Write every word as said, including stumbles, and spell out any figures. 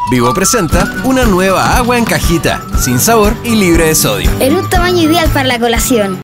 Vivo presenta una nueva agua en cajita, sin sabor y libre de sodio. En un tamaño ideal para la colación.